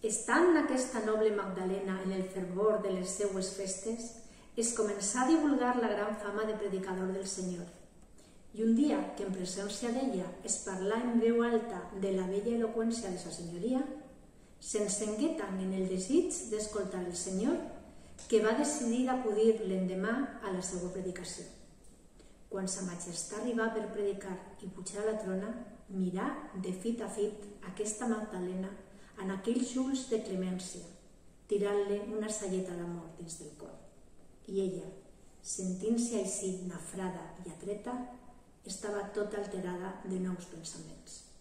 Estant aquesta noble Magdalena en el fervor de les seues festes, es començà a divulgar la gran fama de predicador del Senyor. I un dia que en presència d'ella es parlà en veu alta de la bella eloqüència de sa senyoria, s'encengué tant en el desig d'escoltar el Senyor que va decidir acudir l'endemà a la seva predicació. Quan sa majestat arribà per predicar i pujar a la trona, mirà de fit a fit aquesta Magdalena en aquells ulls de clemència, tirant-li una sageta d'amor dins del cor. I ella, sentint-se així nafrada i atreta, estava tota alterada de nous pensaments.